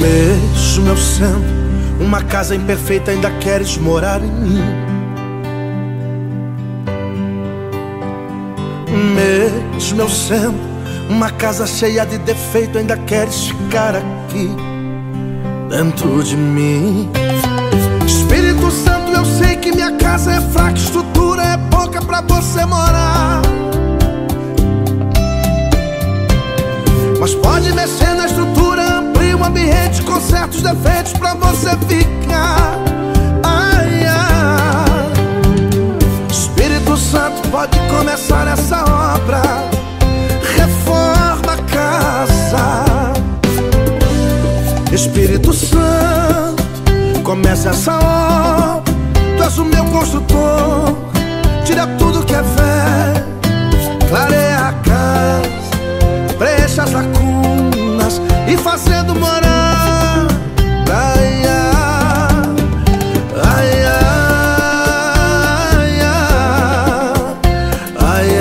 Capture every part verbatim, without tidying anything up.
Mesmo eu sendo uma casa imperfeita, ainda queres morar em mim. Mesmo eu sendo uma casa cheia de defeito, ainda queres ficar aqui dentro de mim. Espírito Santo, eu sei que minha casa é fraca, estrutura é pouca pra você morar, mas pode mexer na estrutura, amplia o ambiente, conserta os defeitos pra você ficar. Ai, ai. Espírito Santo, pode começar essa obra, reforma a casa. Espírito Santo, comece essa obra, tu és o meu construtor. Tira tudo que é velho, clareia a casa, preencha as lacunas e fazendo morar. Ai, ai, ai, ai,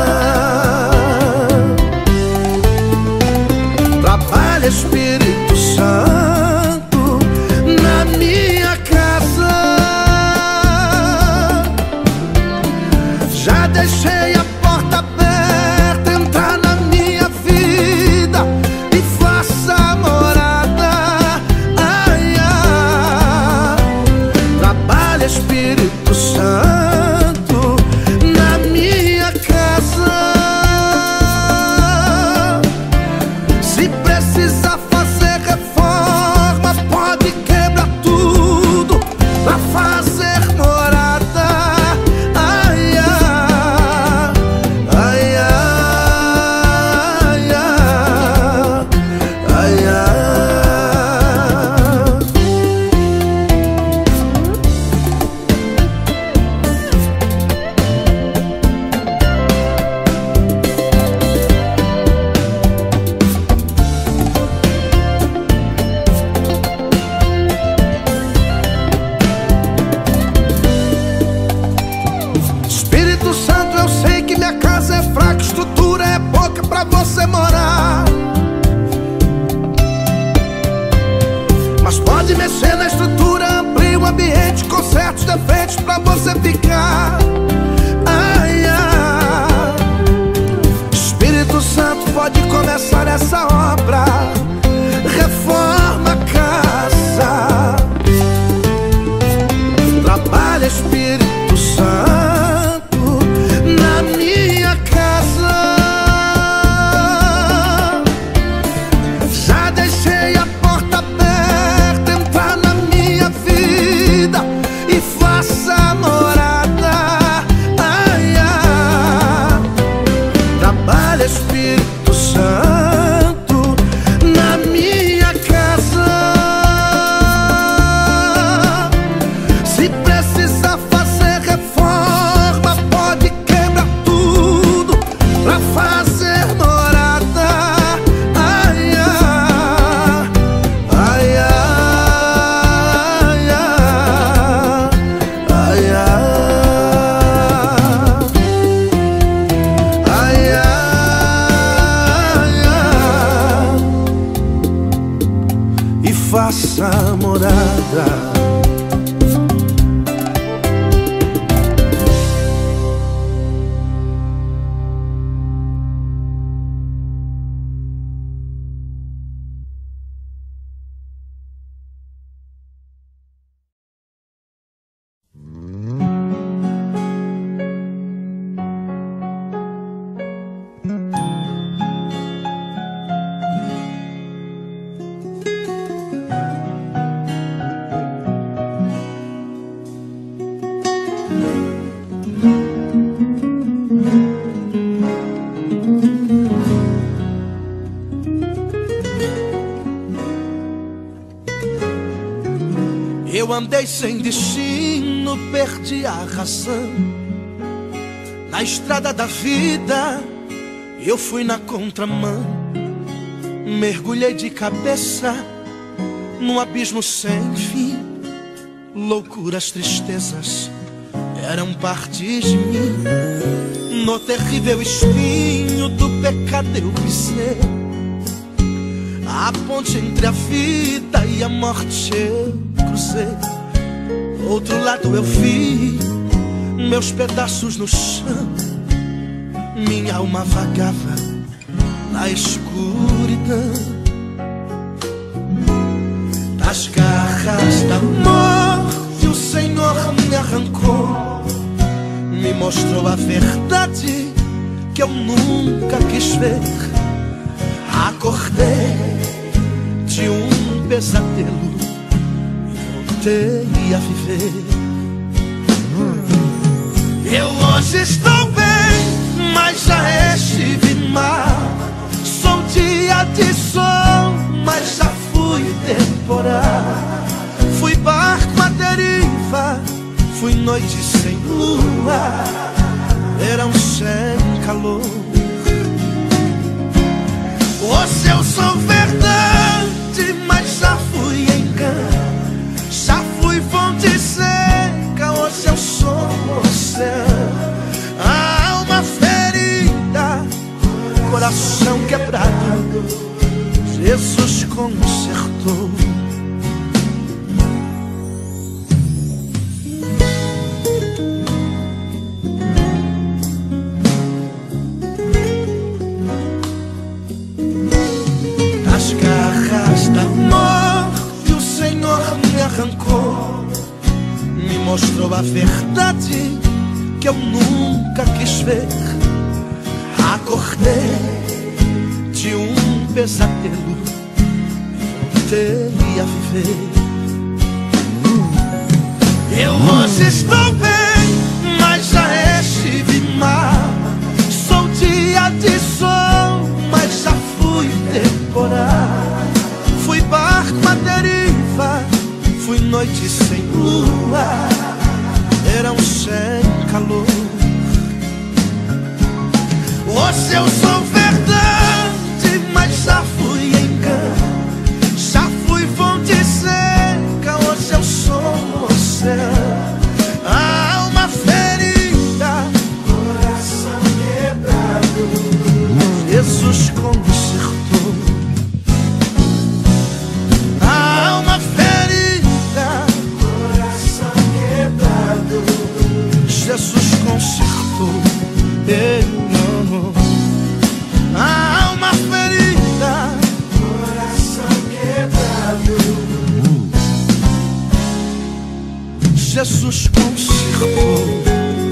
ai. Trabalha, Espírito Santo, na minha casa. Já deixei a porta aberta, entrar na minha vida e faça morada. Ai, ai. Trabalha, Espírito Santo, na minha casa. Se precisar fazer reforma, pode quebrar tudo pra fazer morada. Ai, ai, ai, ai, ai, ai. Espírito Santo, eu sei que minha casa é fraca, estrutura é pouca pra você morar, mas pode mexer na estrutura, amplia o ambiente, conserta os defeitos pra você ficar. Ai, ai. Espírito Santo, pode começar essa obra, reforma a casa. Trabalha, Espírito Santo, na minha casa. Já deixei a porta aberta, entrar na minha vida e faça morada. Ai, ai. Trabalha, Espírito Santo, na minha casa. Se precisar fazer reforma, pode quebrar tudo pra fazer morada. Ai, ai, ai, ai, ai, ai, ai, ai, ai. E faça morada. Eu andei sem destino, perdi a razão. Na estrada da vida eu fui na contramão. Mergulhei de cabeça num abismo sem fim. Loucuras, tristezas eram parte de mim. No terrível espinho do pecado eu pisei. A ponte entre a vida e a morte eu cruzei. Do outro lado eu vi meus pedaços no chão. Minha alma vagava na escuridão. Das garras da morte o Senhor me arrancou. Me mostrou a verdade que eu nunca quis ver. Acordei de um pesadelo e voltei a viver. Eu hoje estou bem, mas já estive mal. Sou dia de sol, mas já fui temporal. Fui barco à deriva, fui noite sem lua, verão sem calor. Hoje eu sou verdade, mas já fui engano. Já fui fonte seca, hoje eu sou oceano. A alma ferida, coração quebrado, Jesus consertou. Das garras da morte o Senhor me arrancou. Me mostrou a verdade que eu nunca quis ver. Acordei de um pesadelo e voltei a viver. Eu hoje estou bem, mas já estive mal. Sou dia de sol, mas já fui temporal. Fui barco à deriva, fui noite sem lua, verão sem calor. Hoje eu sou verdade, mas já fui engano. Já fui fonte seca, hoje eu sou oceano. A alma ferida, coração quebrado, Jesus consertou. A alma ferida, coração quebrado, Jesus consertou. Ele não. A alma ferida, coração quebrado, Jesus consertou.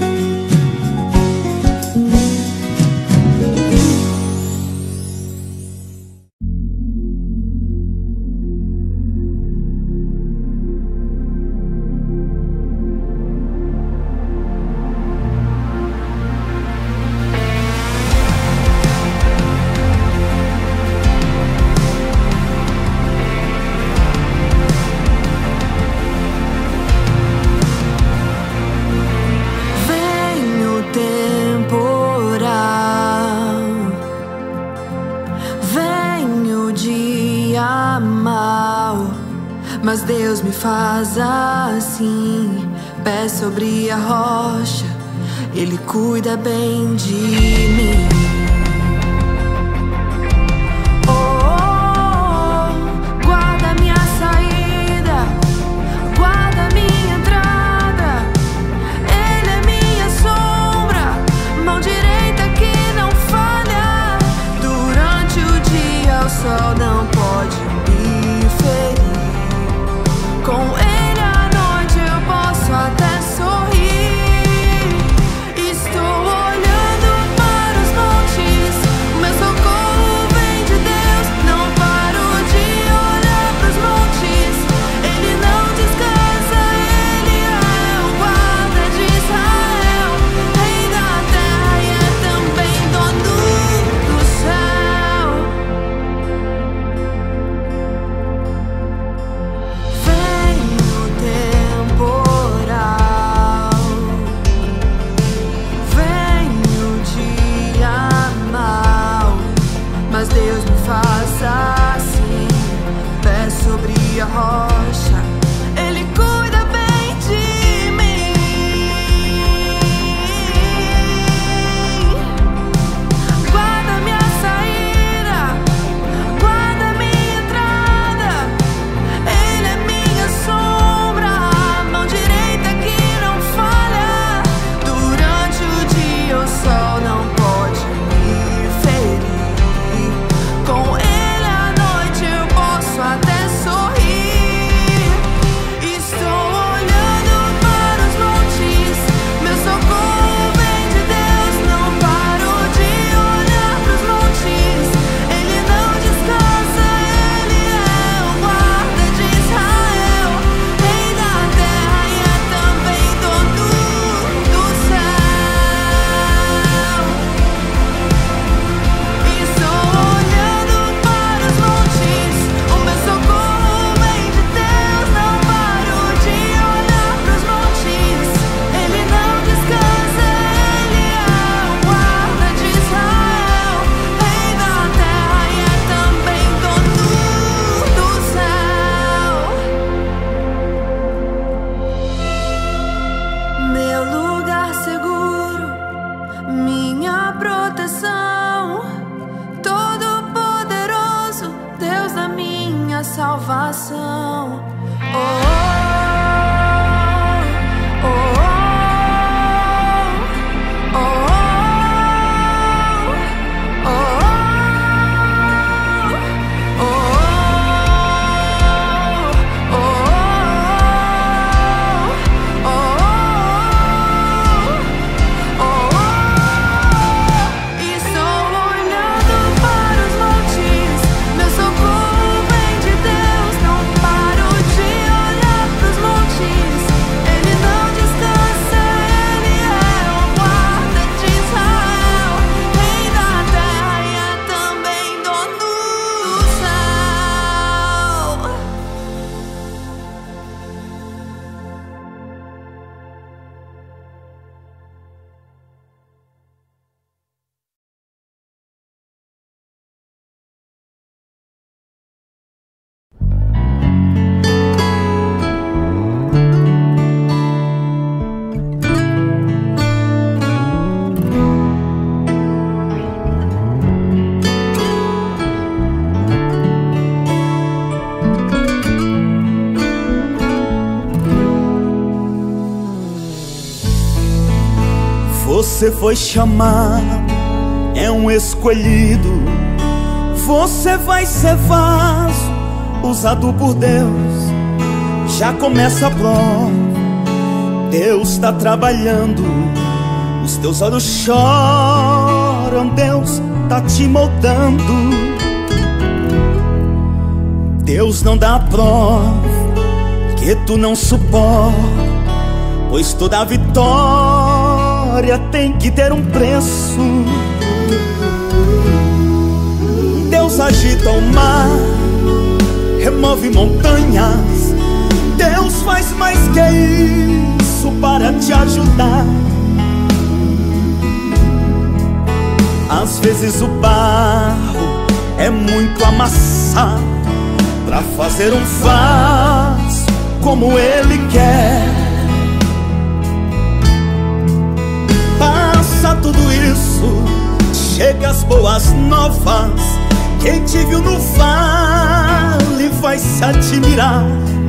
Mas Deus me faz assim, pé sobre a rocha, Ele cuida bem de mim. Oh, oh, oh, guarda minha saída, guarda minha entrada. Ele é minha sombra, mão direita que não falha. Durante o dia o sol não pode me ferir. Com Ele à noite eu posso até sorrir. Estou olhando para os montes. salvação. Oh, oh, oh, oh, oh, oh, oh, oh, oh, oh. Estou olhando para os montes, meu socorro vem de Deus. Não paro de olhar pros montes, Ele não descansa, Ele é o guarda de Israel, Rei da terra e é também dono do céu. Você foi chamado, é um escolhido. Você vai ser vaso, usado por Deus. Já começa a prova, Deus está trabalhando. Os teus olhos choram, Deus tá te moldando. Deus não dá prova que tu não suporta, pois toda vitória tem que ter um preço. Deus agita o mar, remove montanhas. Deus faz mais que isso para te ajudar. Às vezes o barro é muito amassado pra fazer um vaso como Ele quer. Passa tudo isso, chega as boas novas. Quem te viu no vale vai se admirar.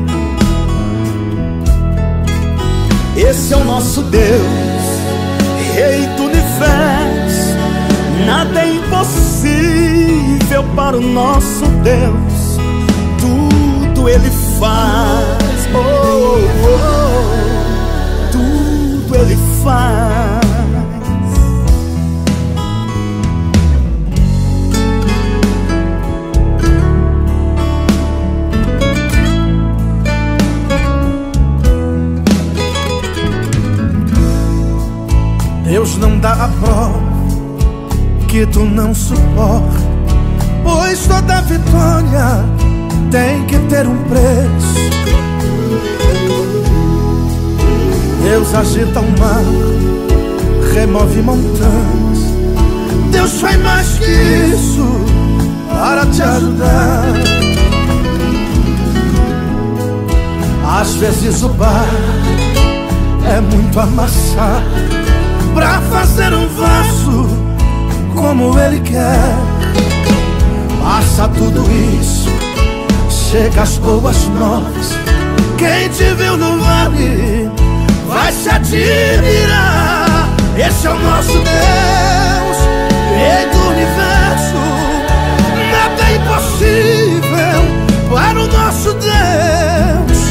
Esse é o nosso Deus, Rei do universo. Nada é impossível para o nosso Deus. Tudo Ele faz, oh, oh, oh. Tudo Ele faz. Deus não dá a prova que tu não suporta, pois toda vitória tem que ter um preço. Deus agita o mar, remove montanhas. Deus faz mais que isso para te ajudar. Às vezes o bar é muito amassado pra fazer um vaso como Ele quer. Passa tudo isso, chega as boas novas. Quem te viu no vale vai se admirar. Esse é o nosso Deus, Rei do universo. Nada é impossível para o nosso Deus.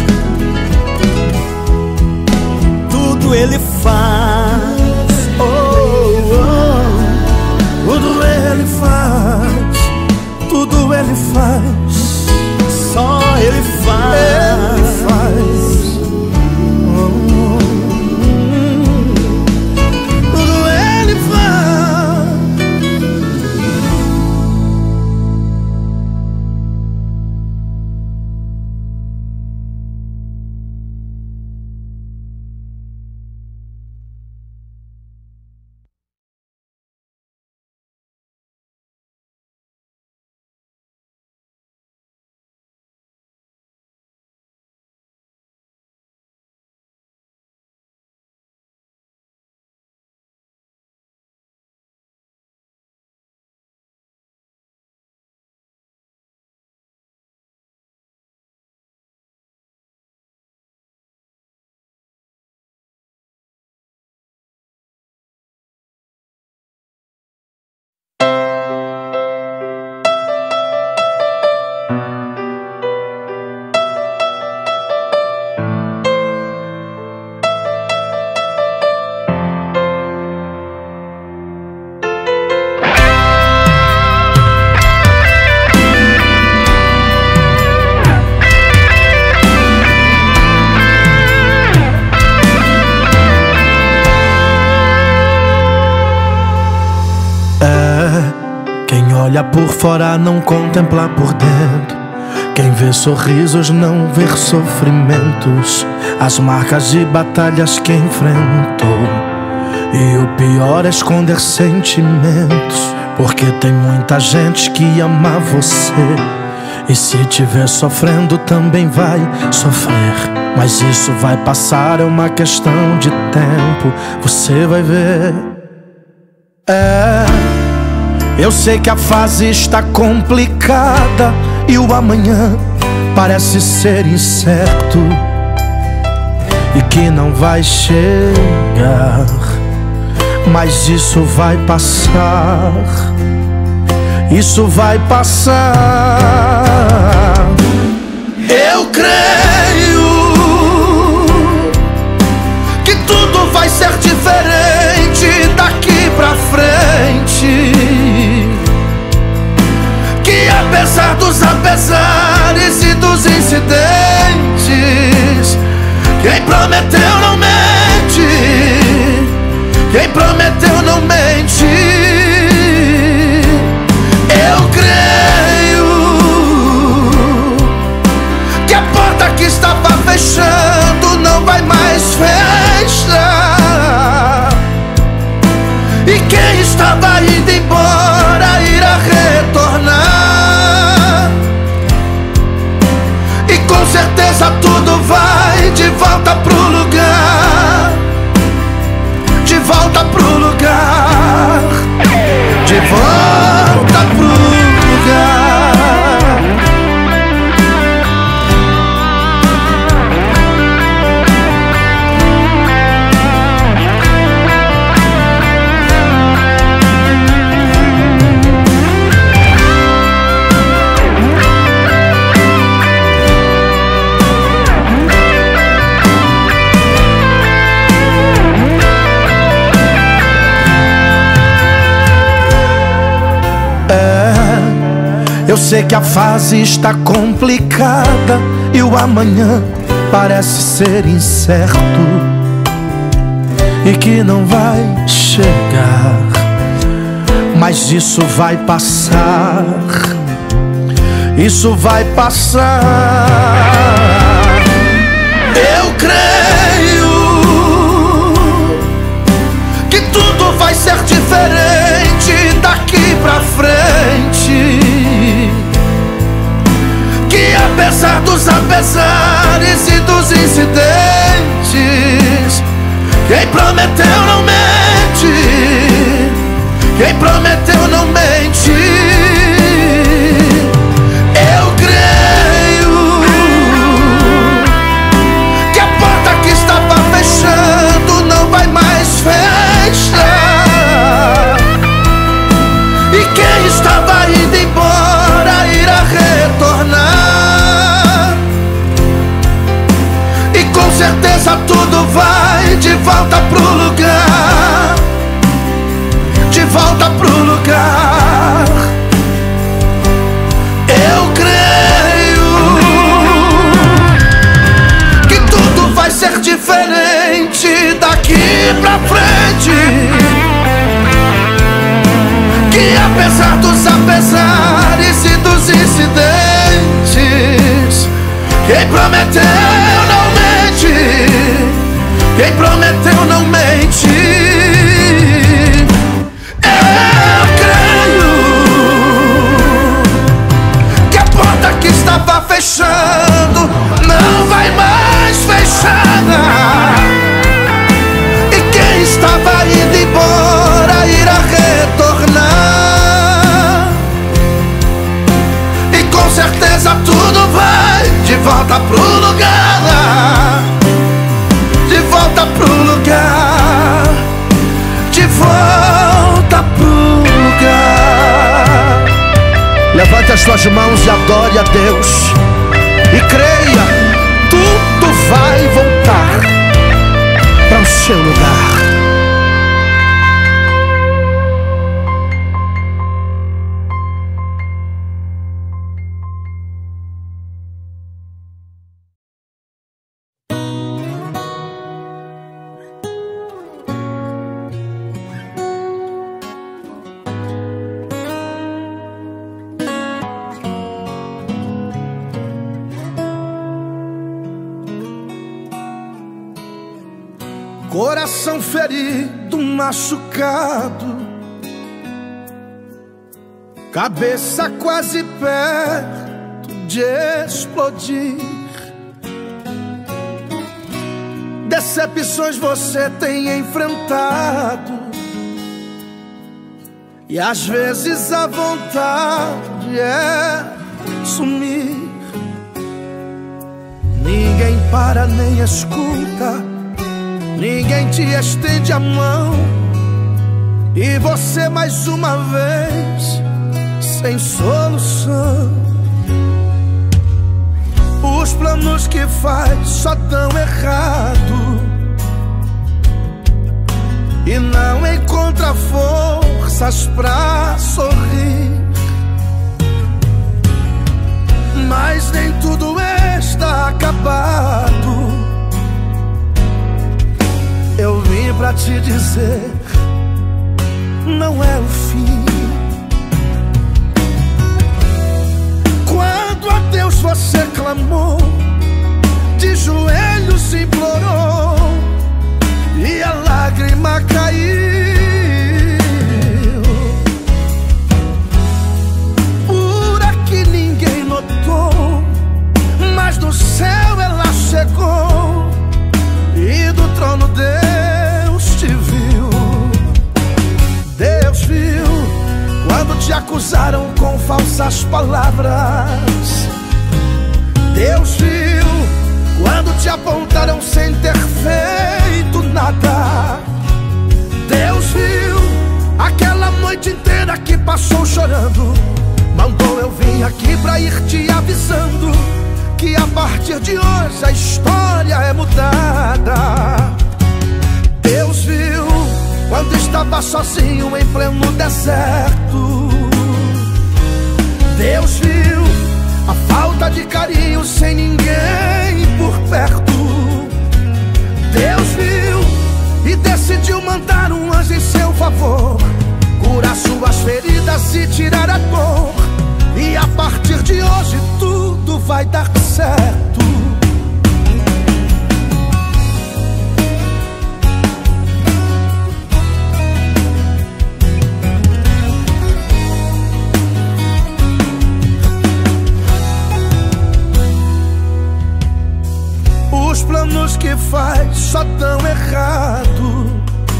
Tudo Ele faz, oh, oh. Tudo Ele faz, tudo Ele faz. Só Ele faz, Ele faz. Oh, oh. Tudo Ele faz. olha por fora não contempla por dentro. Quem vê sorrisos não vê sofrimentos, as marcas de batalhas que enfrentou. E o pior é esconder sentimentos, porque tem muita gente que ama você. E se te ver sofrendo também vai sofrer, mas isso vai passar, é uma questão de tempo, você vai ver. É, eu sei que a fase está complicada e o amanhã parece ser incerto e que não vai chegar, mas isso vai passar, isso vai passar. Eu creio que tudo vai ser diferente daqui pra frente, que apesar dos apesares e dos incidentes, quem prometeu não mente, quem prometeu não mente. Eu creio que a porta que estava fechando não vai mais fechar, e quem estava indo embora irá retornar, e com certeza tudo vai de volta pro lugar, de volta pro lugar, de volta pro lugar. Eu sei que a fase está complicada e o amanhã parece ser incerto e que não vai chegar, mas isso vai passar, isso vai passar. Eu creio que tudo vai ser diferente daqui pra frente, que apesar dos apesares e dos incidentes, quem prometeu não mente, quem prometeu não mente. Eu creio que a porta que estava fechando não vai mais fechar, e quem estava indo embora irá retornar, e com certeza tudo vai de volta pro lugar, de volta pro lugar. Eu creio que tudo vai ser diferente daqui pra frente, que apesar dos apesares e dos incidentes, quem prometeu não mente, quem prometeu não mente. Eu creio que a porta que estava fechando não vai mais fechar, e quem estava indo embora irá retornar, e com certeza tudo vai de volta pro lugar, de volta pro lugar, de volta pro lugar. Levante as suas mãos e adore a Deus e creia, tudo vai voltar para o seu lugar. coração ferido, machucado, cabeça quase perto de explodir. Decepções você tem enfrentado, e às vezes a vontade é sumir. Ninguém para nem escuta, ninguém te estende a mão, e você mais uma vez sem solução. Os planos que faz só dão errado, e não encontra forças pra sorrir. Mas nem tudo está acabado. Eu vim pra te dizer, não é o fim. Quando a Deus você clamou, de joelhos implorou, e a lágrima caiu. Por aqui ninguém notou, mas do céu ela chegou, e do trono Deus te viu. Deus viu quando te acusaram com falsas palavras. Deus viu quando te apontaram sem ter feito nada. Deus viu aquela noite inteira que passou chorando. Mandou eu vir aqui pra ir te avisando que a partir de hoje a história é mudada. Deus viu quando estava sozinho em pleno deserto. Deus viu a falta de carinho sem ninguém por perto. Deus viu e decidiu mandar um anjo em seu favor, curar suas feridas e tirar a dor. E a partir de hoje tudo vai dar certo. Os planos que faz só dão errado,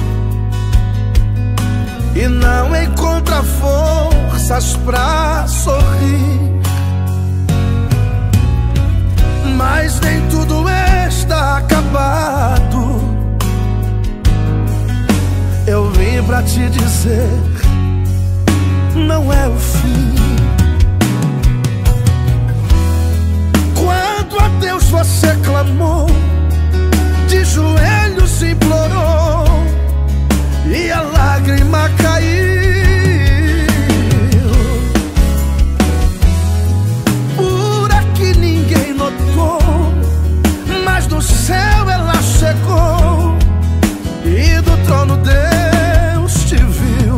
e não encontra forças pra sorrir. Mas nem tudo está acabado. Eu vim pra te dizer, não é o fim. Quando a Deus você clamou, de joelhos implorou, e a lágrima caiu. Por aqui ninguém notou, mas do céu ela chegou, e do trono Deus te viu.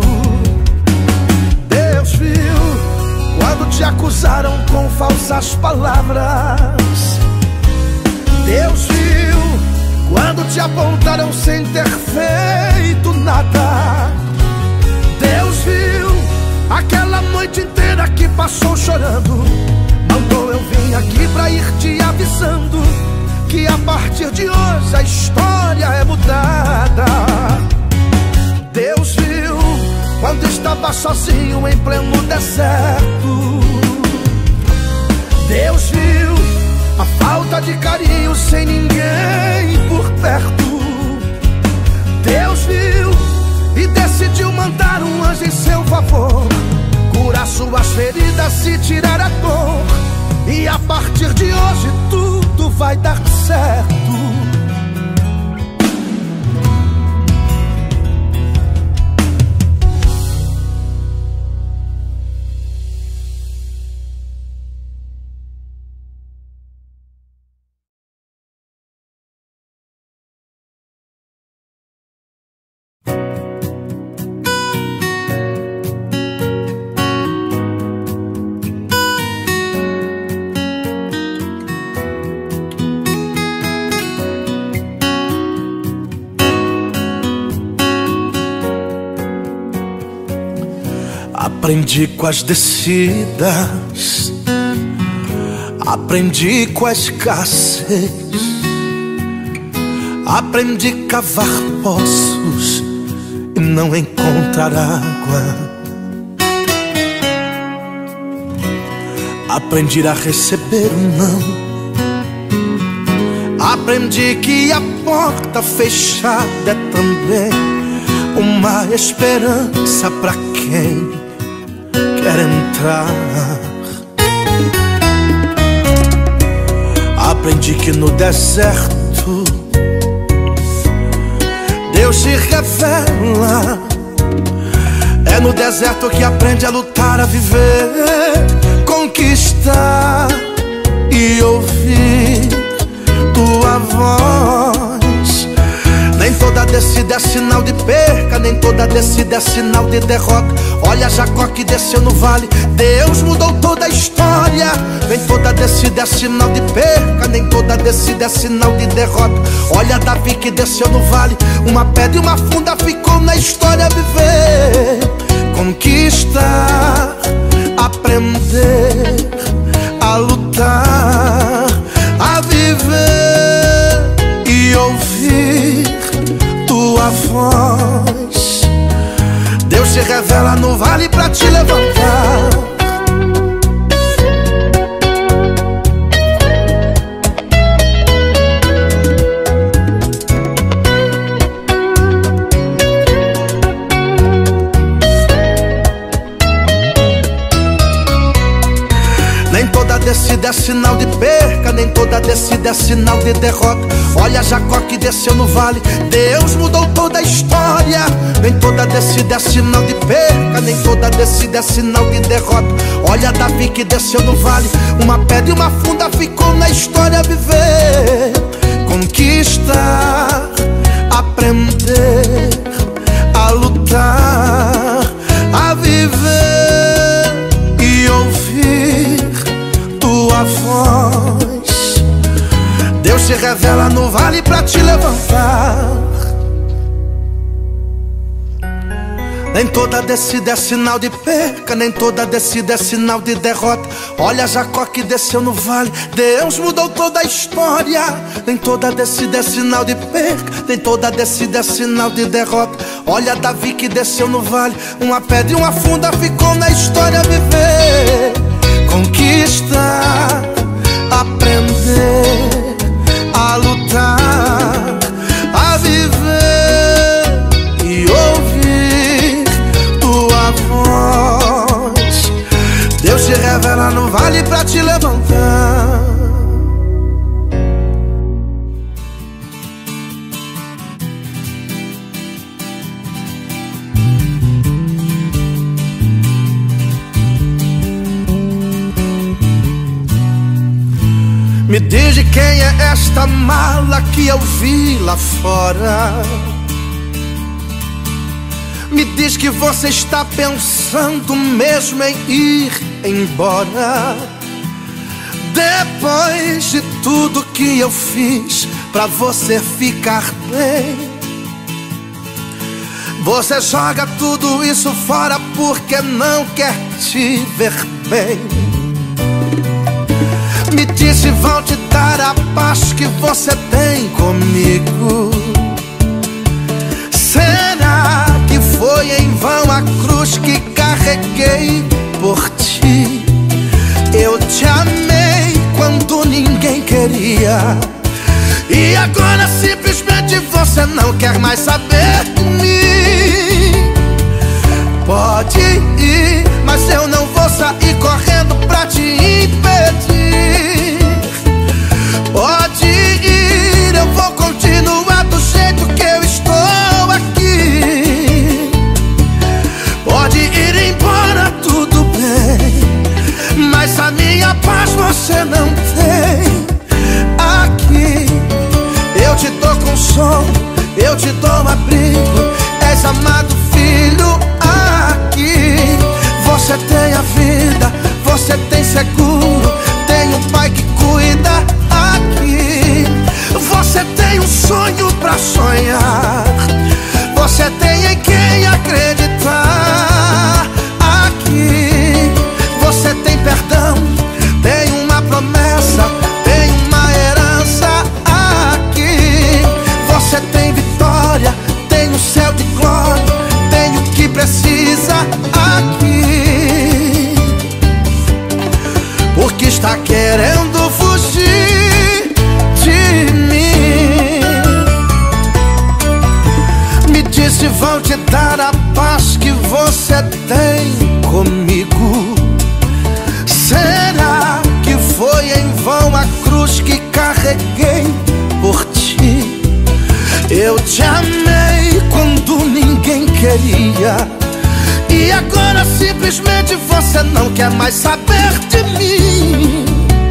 Deus viu quando te acusaram com falsas palavras. Deus viu quando te apontaram sem ter feito nada. Deus viu aquela noite inteira que passou chorando. Mandou eu vir aqui pra ir te avisando que a partir de hoje a história é mudada. Deus viu quando estava sozinho em pleno deserto. Deus viu a falta de carinho sem ninguém por perto. Deus viu e decidiu mandar um anjo em seu favor, curar suas feridas e tirar a dor. E a partir de hoje tudo vai dar certo. Aprendi com as descidas, aprendi com a escassez, aprendi a cavar poços e não encontrar água. Aprendi a receber um não, aprendi que a porta fechada é também uma esperança pra quem quer entrar. Aprendi que no deserto Deus se revela. É no deserto que aprende a lutar, a viver, conquistar e ouvir tua voz. Nem toda descida é sinal de perca, nem toda descida é sinal de derrota. Olha Jacó que desceu no vale, Deus mudou toda a história. Nem toda descida é sinal de perca, nem toda descida é sinal de derrota. Olha Davi que desceu no vale, uma pedra e uma funda ficou na história. Viver, conquistar, aprender a lutar, a viver e ouvir tua voz. Deus se revela no vale pra te levantar. Nem toda descida é sinal de perca, nem toda descida é sinal de derrota. Olha Jacó que desceu no vale, Deus mudou toda a história. Nem toda descida é sinal de perca, nem toda descida é sinal de derrota. Olha Davi que desceu no vale, uma pedra e uma funda ficou na história. Viver, conquistar, aprender a lutar, a viver e ouvir tua voz. Deus se revela no vale pra te levantar. Nem toda descida é sinal de perca, nem toda descida é sinal de derrota. Olha Jacó que desceu no vale, Deus mudou toda a história. Nem toda descida é sinal de perca, nem toda descida é sinal de derrota. Olha Davi que desceu no vale, uma pedra e uma funda ficou na história. Viver, conquistar, aprender a lutar, a viver e ouvir tua voz. Deus se revela no vale pra te levantar. Me diz de quem é esta mala que eu vi lá fora. Me diz que você está pensando mesmo em ir embora. Depois de tudo que eu fiz pra você ficar bem, você joga tudo isso fora porque não quer te ver bem. Me disse vão te dar a paz que você tem comigo. Será que foi em vão a cruz que carreguei por ti? Eu te amei quando ninguém queria, e agora simplesmente você não quer mais saber de mim. Pode ir, mas eu não vou sair correndo pra te impedir. Pode ir, eu vou continuar do jeito que eu estou aqui. Pode ir embora, tudo bem, mas a minha paz você não tem. Aqui eu te dou consolo, eu te dou abrigo. És amado filho, aqui você tem a vida, você tem seguro, tem um pai que cuida. Aqui você tem um sonho pra sonhar, você tem em quem acreditar. Aqui querendo fugir de mim. Me diz se vão te dar a paz que você tem comigo. Será que foi em vão a cruz que carreguei por ti? Eu te amei quando ninguém queria, e agora simplesmente você não quer mais saber de mim.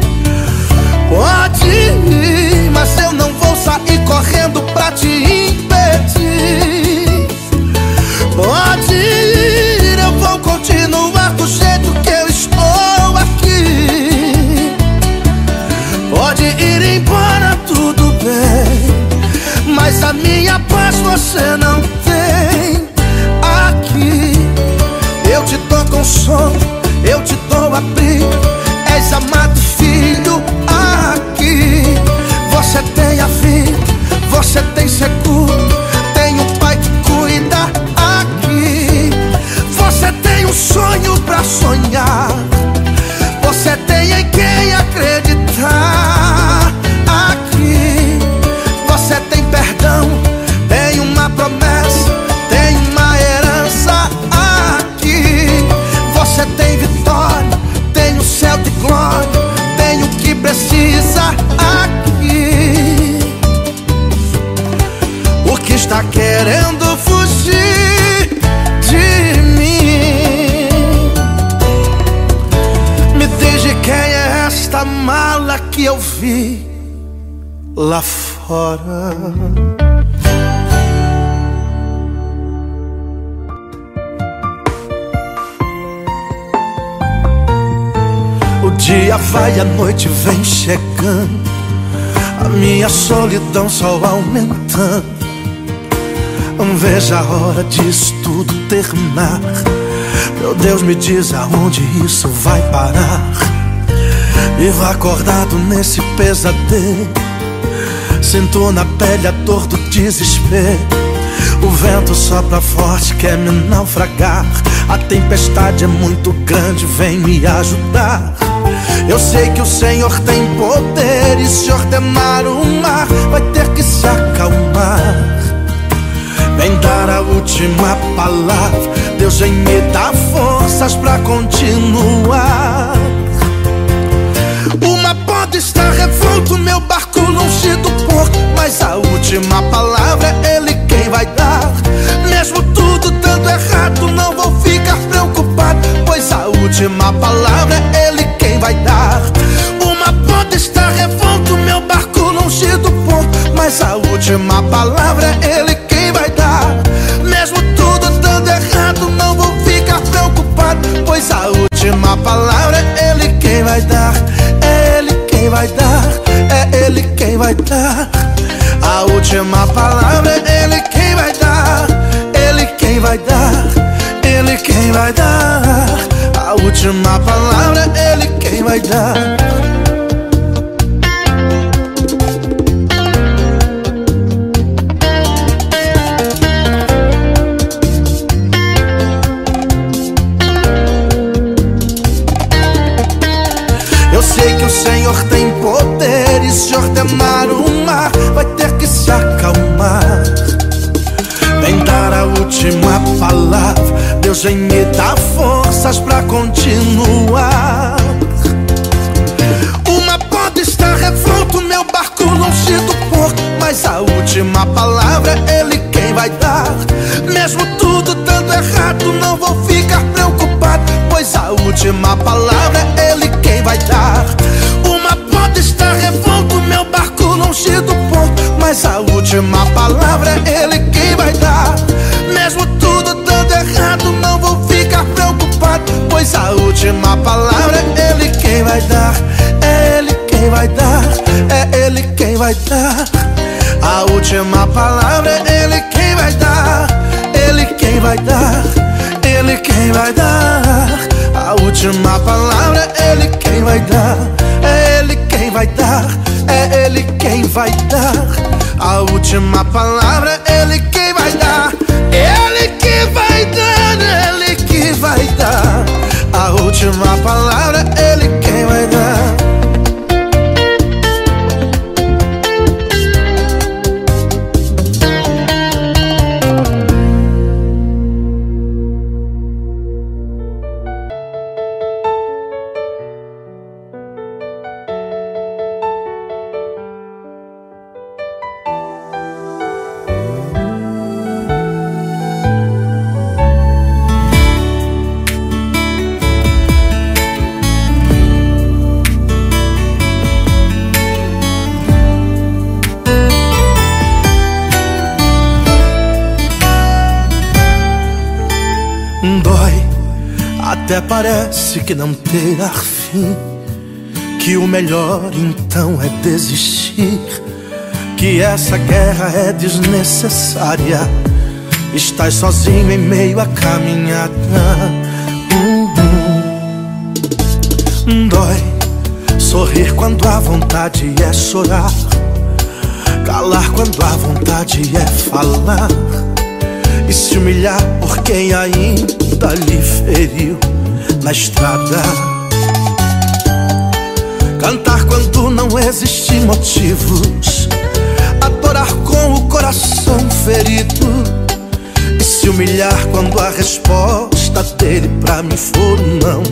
Pode ir, mas eu não vou sair correndo pra te impedir. Pode ir, eu vou continuar do jeito que eu estou aqui. Pode ir embora, tudo bem, mas a minha paz você não tem aqui. Eu te dou consolo, eu te dou abrigo, és amado filho aqui. Você tem a vida, você tem seguro, tem um pai que cuida aqui. Você tem um sonho pra sonhar, você tem em quem acreditar aqui. Você tem perdão, tem uma promessa, tem uma herança aqui. Você tem vitória, tem o céu de glória, tem o que precisa aqui. O que está querendo fugir de mim? Me diz de quem é esta mala que eu vi lá fora. O dia vai, a noite vem chegando, a minha solidão só aumentando. Veja a hora disso tudo terminar. Meu Deus, me diz aonde isso vai parar. Vivo acordado nesse pesadelo, sinto na pele a dor do desespero. O vento sopra forte, quer me naufragar. A tempestade é muito grande, vem me ajudar. Eu sei que o Senhor tem poder, e se ordenar o mar, vai ter que se acalmar. Vem dar a última palavra, Deus vem me dar forças pra continuar. O mar pode estar revolto, meu barco longe do porto, mas a última palavra é Ele quem vai dar. Mesmo tudo dando errado, não vou ficar preocupado, pois a última palavra é Ele quem vai dar. O mar pode estar revolto, meu barco longe do porto, mas a última palavra é Ele quem vai dar. Mesmo tudo dando errado, não vou ficar preocupado, pois a última palavra é Ele quem vai dar. É Ele quem vai dar, é Ele quem vai dar. A última palavra é Ele quem vai dar. Ele quem vai dar, Ele quem vai dar. A última palavra é Ele quem vai dar. Eu sei que o Senhor tem poder, e se ordenar o mar, vai ter que se acalmar. Vem dar a última palavra, Deus vem me dar forças pra continuar. O mar pode estar revolto, meu barco longe do porto, mas a última palavra é Ele quem vai dar. Mesmo tudo dando errado, não vou ficar preocupado, pois a última palavra é Ele quem vai dar. O mar pode estar revolto, meu barco longe do porto, mas a última palavra é Ele quem vai dar. Mesmo tudo dando errado, não vou ficar preocupado, pois a última palavra é Ele quem vai dar. É Ele quem vai dar, é Ele quem vai dar. A última palavra é Ele quem vai dar. Ele quem vai dar, Ele quem vai dar. A última palavra é Ele quem vai dar. É Ele quem vai dar, é Ele quem vai dar. A última palavra é Ele quem vai dar. Ele que vai dar, Ele que vai dar. A última palavra é Ele quem vai dar. Até parece que não terá fim, que o melhor então é desistir, que essa guerra é desnecessária. Estás sozinho em meio à caminhada. Uhum. Dói sorrir quando a vontade é chorar, calar quando a vontade é falar, e se humilhar por quem ainda lhe feriu na estrada. Cantar quando não existem motivos, adorar com o coração ferido, e se humilhar quando a resposta dele pra mim for não.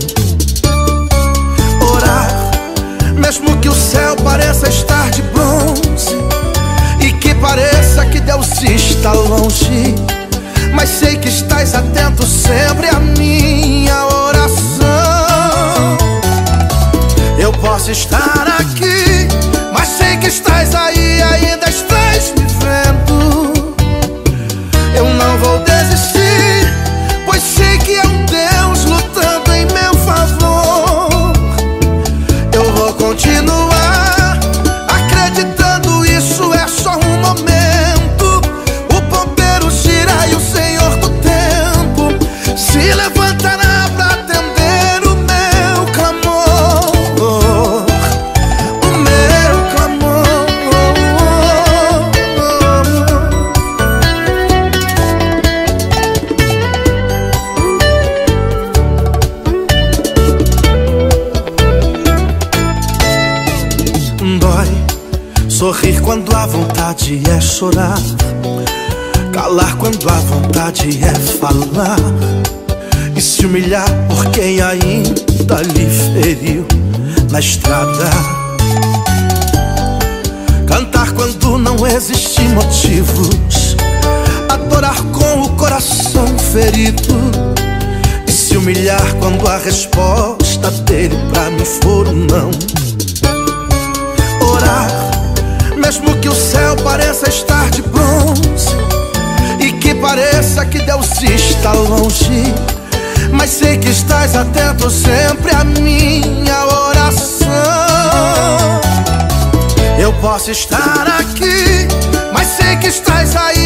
Orar, mesmo que o céu pareça estar de bronze e que pareça que Deus está longe, mas sei que estás atento sempre à minha oração. Eu posso estar aqui, mas sei que estás aí, ainda estás me vendo. Eu não vou desistir, pois sei que é um Deus lutando em meu favor. Eu vou continuar acreditando, isso é só um momento. O pombeiro gira e o Senhor do tempo se levantará pra atender o meu clamor, o meu clamor. Dói sorrir quando a vontade é chorar, calar quando a vontade é falar, e se humilhar por quem ainda lhe feriu na estrada. Cantar quando não existem motivos, adorar com o coração ferido, e se humilhar quando a resposta dele pra mim for um não. Orar, mesmo que o céu pareça estar de bronze e que pareça que Deus está longe, mas sei que estás atento sempre à minha oração. Eu posso estar aqui, mas sei que estás aí,